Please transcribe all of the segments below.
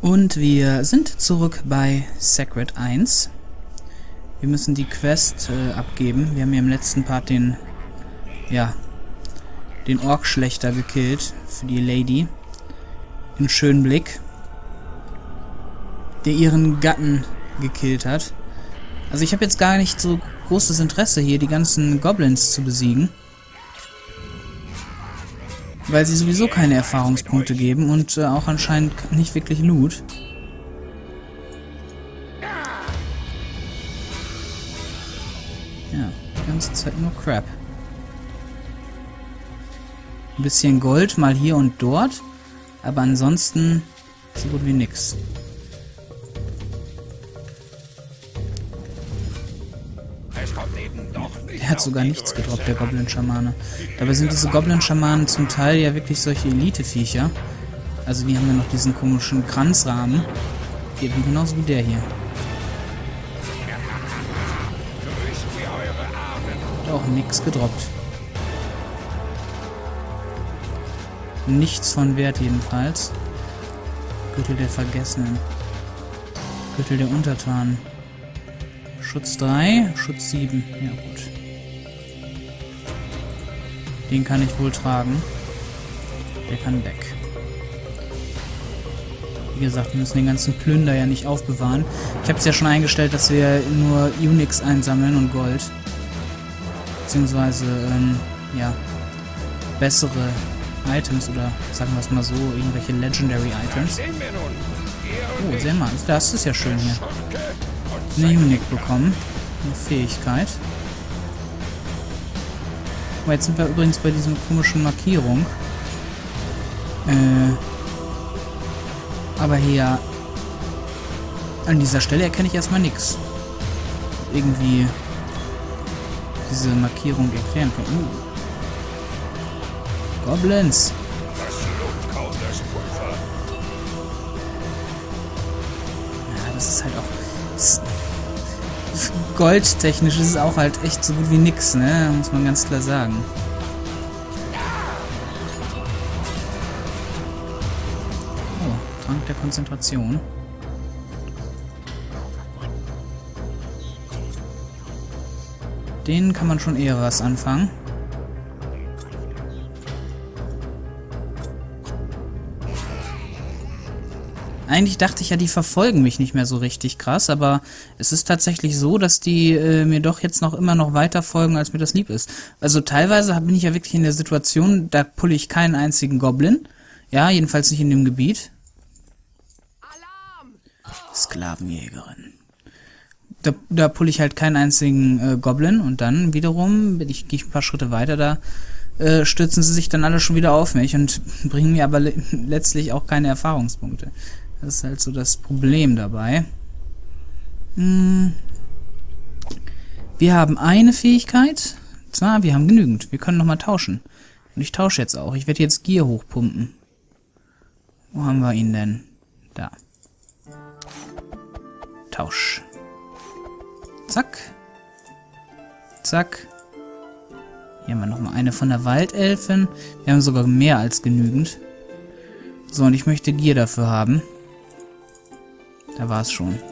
Und wir sind zurück bei Sacred 1. Wir müssen die Quest abgeben. Wir haben ja im letzten Part den Orkschlechter gekillt für die Lady. Den schönen Blick. Der ihren Gatten gekillt hat. Also ich habe jetzt gar nicht so großes Interesse hier, die ganzen Goblins zu besiegen. Weil sie sowieso keine Erfahrungspunkte geben und auch anscheinend nicht wirklich Loot. Ja, die ganze Zeit nur Crap. Ein bisschen Gold mal hier und dort, aber ansonsten so gut wie nix. Er hat sogar nichts gedroppt, der Goblin-Schamane. Dabei sind diese Goblin-Schamanen zum Teil ja wirklich solche Elite-Viecher. Also die haben ja noch diesen komischen Kranzrahmen. Hier, genauso wie der hier. Hat auch nichts gedroppt. Nichts von Wert jedenfalls. Gürtel der Vergessenen. Gürtel der Untertanen. Schutz 3, Schutz 7. Ja, gut. Den kann ich wohl tragen. Der kann weg. Wie gesagt, wir müssen den ganzen Plünder ja nicht aufbewahren. Ich habe es ja schon eingestellt, dass wir nur Unix einsammeln und Gold. Beziehungsweise, bessere Items oder, sagen wir es mal so, irgendwelche Legendary Items. Oh, sehr mal. Das ist ja schön hier. Eine Unique bekommen. Eine Fähigkeit. Oh, jetzt sind wir übrigens bei dieser komischen Markierung. Aber hier an dieser Stelle erkenne ich erstmal nichts. Irgendwie diese Markierung erklären können. Goblins! Ja, das ist halt auch... Goldtechnisch ist es auch halt echt so gut wie nix, ne? Muss man ganz klar sagen. Oh, Trank der Konzentration. Den kann man schon eher was anfangen. Eigentlich dachte ich ja, die verfolgen mich nicht mehr so richtig krass, aber es ist tatsächlich so, dass die mir doch jetzt immer noch weiter folgen, als mir das lieb ist. Also teilweise bin ich ja wirklich in der Situation, da pulle ich keinen einzigen Goblin. Ja, jedenfalls nicht in dem Gebiet. Sklavenjägerin. Da pulle ich halt keinen einzigen Goblin und dann wiederum, gehe ich ein paar Schritte weiter, da stürzen sie sich dann alle schon wieder auf mich und bringen mir aber letztlich auch keine Erfahrungspunkte. Das ist halt so das Problem dabei. Wir haben eine Fähigkeit. Zwar, wir haben genügend. Wir können nochmal tauschen. Und ich tausche jetzt auch. Ich werde jetzt Gier hochpumpen. Wo haben wir ihn denn? Da. Tausch. Zack. Zack. Hier haben wir nochmal eine von der Waldelfin. Wir haben sogar mehr als genügend. So, und ich möchte Gier dafür haben. Da war es schon.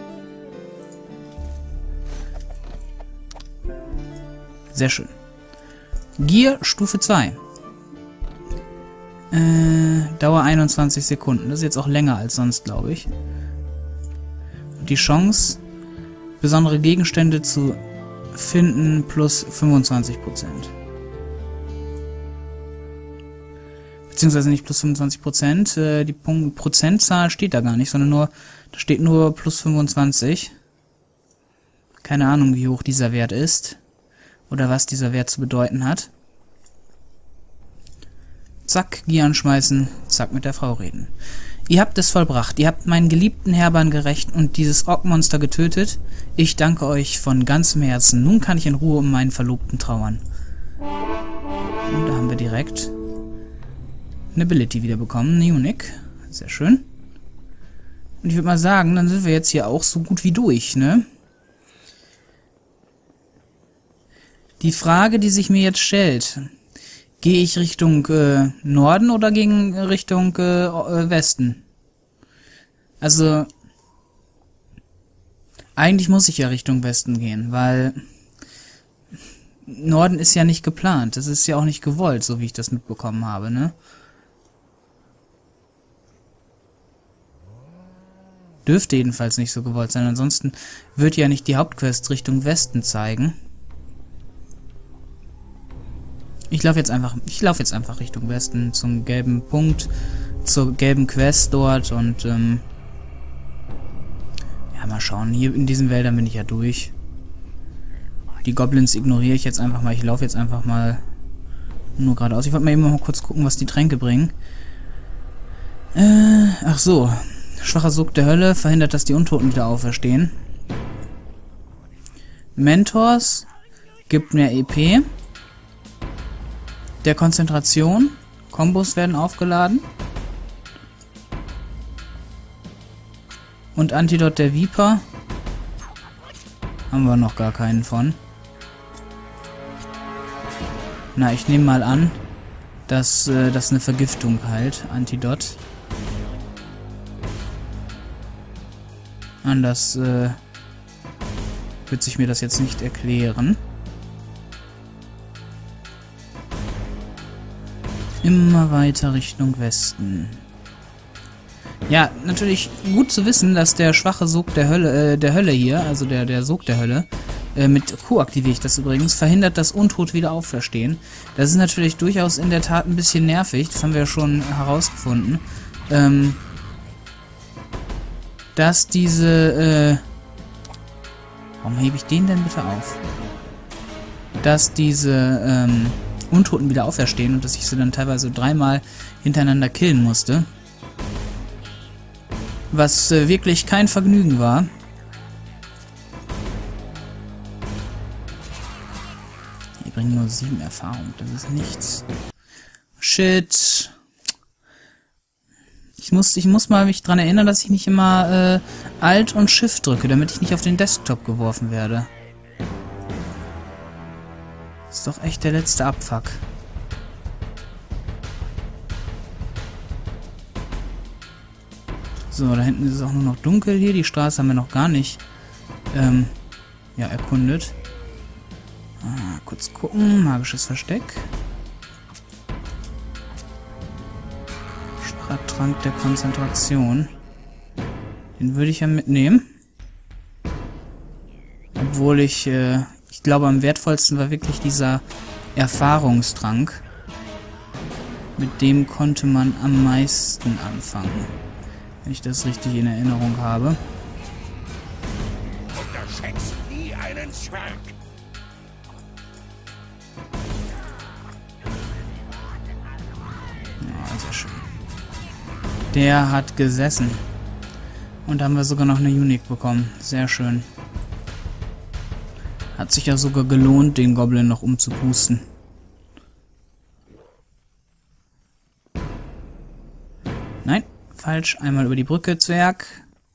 Sehr schön. Gier Stufe 2. Dauer 21 Sekunden. Das ist jetzt auch länger als sonst, glaube ich. Und die Chance, besondere Gegenstände zu finden, plus 25%. Beziehungsweise nicht plus 25%. Die Prozentzahl steht da gar nicht, sondern nur, da steht nur plus 25. Keine Ahnung, wie hoch dieser Wert ist. Oder was dieser Wert zu bedeuten hat. Zack, Gier anschmeißen, zack, mit der Frau reden. Ihr habt es vollbracht. Ihr habt meinen geliebten Herbern gerecht und dieses Orkmonster getötet. Ich danke euch von ganzem Herzen. Nun kann ich in Ruhe um meinen Verlobten trauern. Und da haben wir direkt eine Ability wieder bekommen, eine Unique. Sehr schön. Und ich würde mal sagen, dann sind wir jetzt hier auch so gut wie durch, ne? Die Frage, die sich mir jetzt stellt, gehe ich Richtung Norden oder gegen Richtung Westen? Also, eigentlich muss ich ja Richtung Westen gehen, weil Norden ist ja nicht geplant. Das ist ja auch nicht gewollt, so wie ich das mitbekommen habe, ne? Dürfte jedenfalls nicht so gewollt sein. Ansonsten wird ja nicht die Hauptquest Richtung Westen zeigen. Ich laufe jetzt einfach Richtung Westen zum gelben Punkt, zur gelben Quest dort und ja, mal schauen. Hier in diesen Wäldern bin ich ja durch. Die Goblins ignoriere ich jetzt einfach mal. Ich laufe jetzt einfach mal nur geradeaus. Ich wollte mal eben mal kurz gucken, was die Tränke bringen. Ach so. Schwacher Sog der Hölle verhindert, dass die Untoten wieder auferstehen. Mentors gibt mehr EP. Der Konzentration. Kombos werden aufgeladen. Und Antidot der Viper. Haben wir noch gar keinen von. Na, ich nehme mal an, dass das eine Vergiftung heilt. Antidot. Anders wird sich mir das jetzt nicht erklären. Immer weiter Richtung Westen. Ja, natürlich gut zu wissen, dass der schwache Sog der Hölle hier, also der Sog der Hölle, mit Q aktiviere ich das übrigens, verhindert, dass Untot wieder auferstehen. Das ist natürlich durchaus in der Tat ein bisschen nervig, das haben wir ja schon herausgefunden. Dass diese, warum hebe ich den denn bitte auf? Dass diese, Untoten wieder auferstehen und dass ich sie dann teilweise 3-mal hintereinander killen musste. Was wirklich kein Vergnügen war. Die bringen nur 7 Erfahrung, das ist nichts. Shit. Ich muss mal mich dran erinnern, dass ich nicht immer Alt und Shift drücke, damit ich nicht auf den Desktop geworfen werde. Das ist doch echt der letzte Abfuck. So, da hinten ist es auch nur noch dunkel hier. Die Straße haben wir noch gar nicht ja, erkundet. Kurz gucken. Magisches Versteck. Trank der Konzentration. Den würde ich ja mitnehmen. Obwohl ich glaube, am wertvollsten war wirklich dieser Erfahrungstrank. Mit dem konnte man am meisten anfangen. Wenn ich das richtig in Erinnerung habe. Unterschätzt nie einen Zwerg. Ja, sehr schön. Der hat gesessen. Und da haben wir sogar noch eine Unique bekommen. Sehr schön. Hat sich ja sogar gelohnt, den Goblin noch umzupusten. Nein, falsch. Einmal über die Brücke, Zwerg.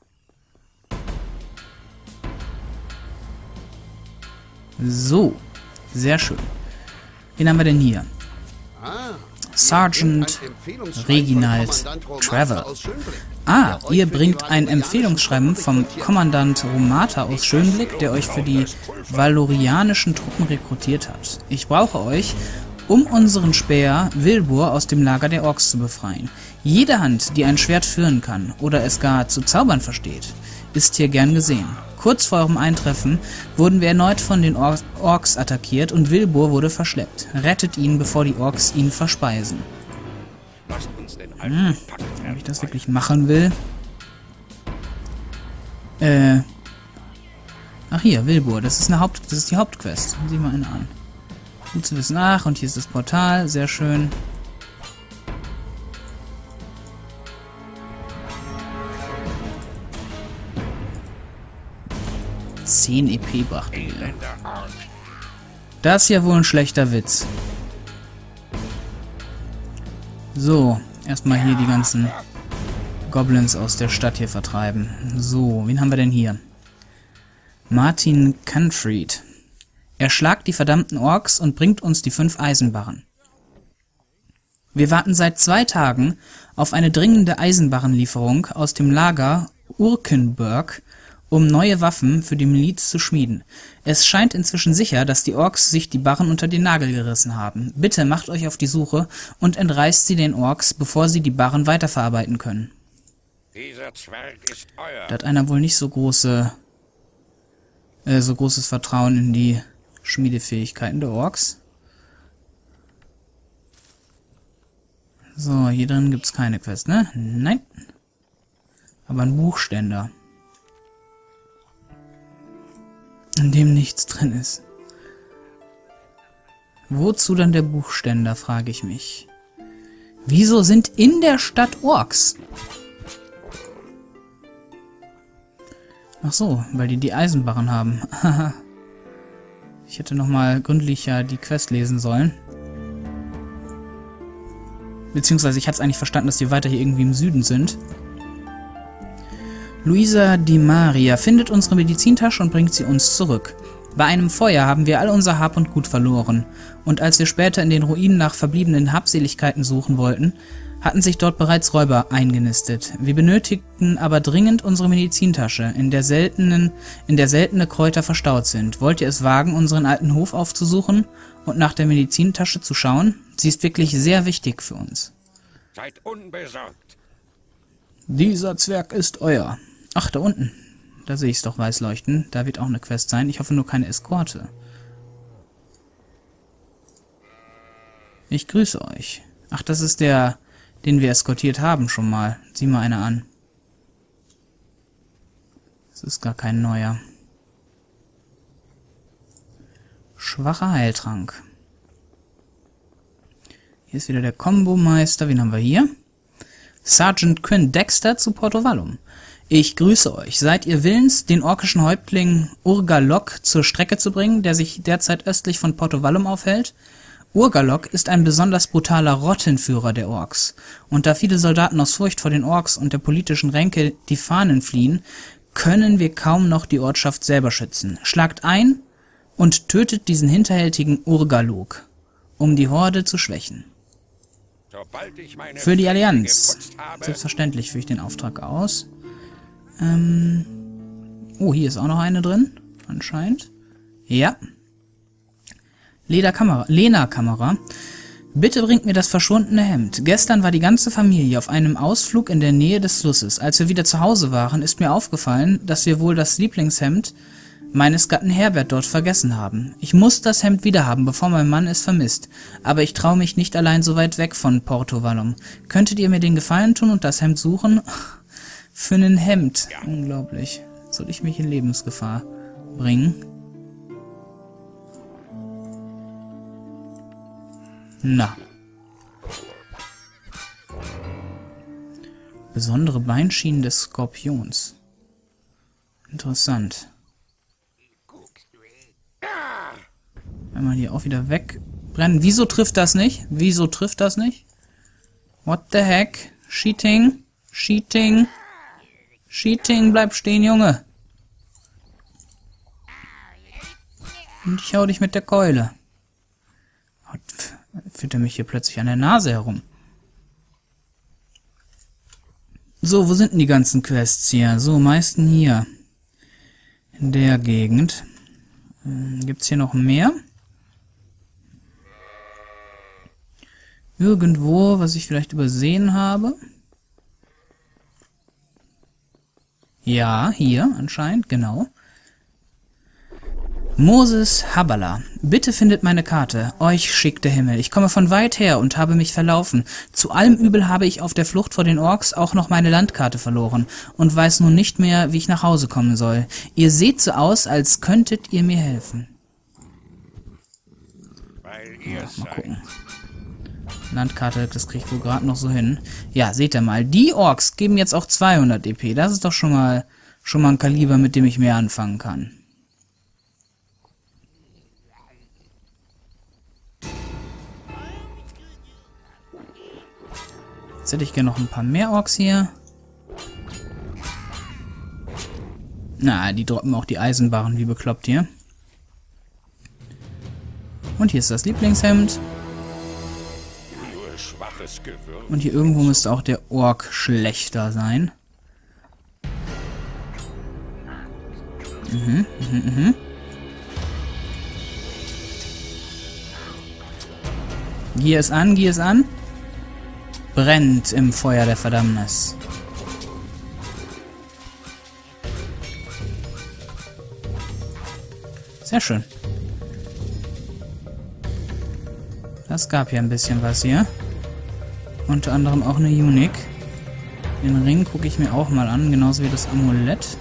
So. Sehr schön. Wen haben wir denn hier? Sergeant Reginald Trevor. Ah, ihr bringt ein Empfehlungsschreiben vom Kommandant Romata aus Schönblick, der euch für die valorianischen Truppen rekrutiert hat. Ich brauche euch, um unseren Späher Wilbur aus dem Lager der Orks zu befreien. Jede Hand, die ein Schwert führen kann oder es gar zu zaubern versteht, ist hier gern gesehen. Kurz vor eurem Eintreffen wurden wir erneut von den Orks attackiert und Wilbur wurde verschleppt. Rettet ihn, bevor die Orks ihn verspeisen. Ob ich das wirklich machen will? Ach hier, Wilbur, das ist die Hauptquest. Sieh mal eine an. Gut zu wissen. Ach, und hier ist das Portal, sehr schön. $10 EP brachte wir. Das ist ja wohl ein schlechter Witz. So, erstmal hier die ganzen Goblins aus der Stadt hier vertreiben. So, wen haben wir denn hier? Martin Canfried. Erschlagt die verdammten Orks und bringt uns die 5 Eisenbarren. Wir warten seit 2 Tagen auf eine dringende Eisenbarrenlieferung aus dem Lager Urkenburg, um neue Waffen für die Miliz zu schmieden. Es scheint inzwischen sicher, dass die Orks sich die Barren unter den Nagel gerissen haben. Bitte macht euch auf die Suche und entreißt sie den Orks, bevor sie die Barren weiterverarbeiten können. Dieser Zwerg ist euer. Da hat einer wohl nicht so großes Vertrauen in die Schmiedefähigkeiten der Orks. So, hier drin gibt's keine Quest, ne? Nein. Aber ein Buchständer, in dem nichts drin ist. Wozu dann der Buchständer, frage ich mich. Wieso sind in der Stadt Orks? Ach so, weil die Eisenbarren haben. Ich hätte nochmal gründlicher die Quest lesen sollen. Beziehungsweise ich hatte es eigentlich verstanden, dass die weiter hier irgendwie im Süden sind. Luisa Di Maria findet unsere Medizintasche und bringt sie uns zurück. Bei einem Feuer haben wir all unser Hab und Gut verloren. Und als wir später in den Ruinen nach verbliebenen Habseligkeiten suchen wollten, hatten sich dort bereits Räuber eingenistet. Wir benötigten aber dringend unsere Medizintasche, in der seltene Kräuter verstaut sind. Wollt ihr es wagen, unseren alten Hof aufzusuchen und nach der Medizintasche zu schauen? Sie ist wirklich sehr wichtig für uns. Seid unbesorgt. Dieser Zwerg ist euer. Ach, da unten. Da sehe ich es doch weiß leuchten. Da wird auch eine Quest sein. Ich hoffe nur keine Eskorte. Ich grüße euch. Ach, das ist der, den wir eskortiert haben schon mal. Sieh mal einer an. Das ist gar kein neuer. Schwacher Heiltrank. Hier ist wieder der Kombomeister. Wen haben wir hier? Sergeant Quinn Dexter zu Porto Vallum. Ich grüße euch. Seid ihr willens, den orkischen Häuptling Urgalok zur Strecke zu bringen, der sich derzeit östlich von Porto Vallum aufhält? Urgalok ist ein besonders brutaler Rottenführer der Orks. Und da viele Soldaten aus Furcht vor den Orks und der politischen Ränke die Fahnen fliehen, können wir kaum noch die Ortschaft selber schützen. Schlagt ein und tötet diesen hinterhältigen Urgalok, um die Horde zu schwächen. Für die Allianz. Selbstverständlich führe ich den Auftrag aus. Oh, hier ist auch noch eine drin, anscheinend. Ja. Lena-Kamera. Bitte bringt mir das verschwundene Hemd. Gestern war die ganze Familie auf einem Ausflug in der Nähe des Flusses. Als wir wieder zu Hause waren, ist mir aufgefallen, dass wir wohl das Lieblingshemd meines Gatten Herbert dort vergessen haben. Ich muss das Hemd wiederhaben, bevor mein Mann es vermisst. Aber ich traue mich nicht allein so weit weg von Porto Vallum. Könntet ihr mir den Gefallen tun und das Hemd suchen? Für ein Hemd. Unglaublich. Soll ich mich in Lebensgefahr bringen? Na. Besondere Beinschienen des Skorpions. Interessant. Einmal hier auch wieder wegbrennen. Wieso trifft das nicht? Wieso trifft das nicht? What the heck? Cheating? Cheating? Cheating, bleib stehen, Junge. Und ich hau dich mit der Keule. Führt er mich hier plötzlich an der Nase herum. So, wo sind denn die ganzen Quests hier? So, meisten hier. In der Gegend. Gibt's hier noch mehr? Irgendwo, was ich vielleicht übersehen habe? Ja, hier anscheinend, genau. Moses Habala. Bitte findet meine Karte. Euch schickt der Himmel. Ich komme von weit her und habe mich verlaufen. Zu allem Übel habe ich auf der Flucht vor den Orks auch noch meine Landkarte verloren und weiß nun nicht mehr, wie ich nach Hause kommen soll. Ihr seht so aus, als könntet ihr mir helfen. Mal gucken. Landkarte, das kriege ich wohl gerade noch so hin. Ja, seht ihr mal, die Orks geben jetzt auch 200 DP. Das ist doch schon mal ein Kaliber, mit dem ich mehr anfangen kann. Jetzt hätte ich gerne noch ein paar mehr Orks hier. Na, die droppen auch die Eisenbarren wie bekloppt hier. Und hier ist das Lieblingshemd. Und hier irgendwo müsste auch der Ork schlechter sein. Gier es an, gier es an. Brennt im Feuer der Verdammnis. Sehr schön. Das gab ja ein bisschen was hier. Unter anderem auch eine Unique. Den Ring gucke ich mir auch mal an, genauso wie das Amulett.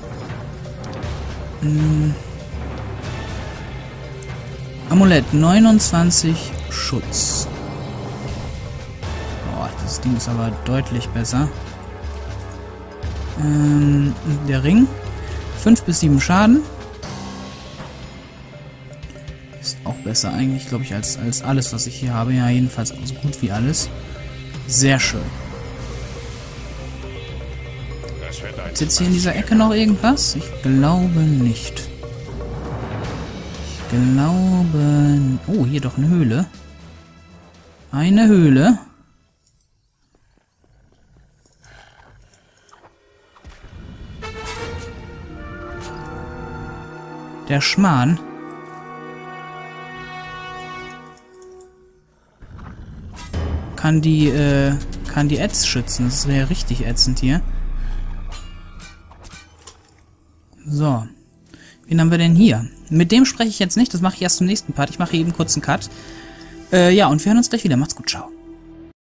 Amulett, 29 Schutz. Boah, das Ding ist aber deutlich besser. Der Ring, 5 bis 7 Schaden. Ist auch besser eigentlich, glaube ich, als alles, was ich hier habe. Ja, jedenfalls so gut wie alles. Sehr schön. Ist jetzt hier in dieser Ecke noch irgendwas? Ich glaube nicht. Ich glaube... Oh, hier doch eine Höhle. Eine Höhle. Der Schmarrn. Kann die Ads schützen. Das wäre richtig ätzend hier. So. Wen haben wir denn hier? Mit dem spreche ich jetzt nicht. Das mache ich erst im nächsten Part. Ich mache eben kurz einen Cut. Ja, und wir hören uns gleich wieder. Macht's gut. Ciao.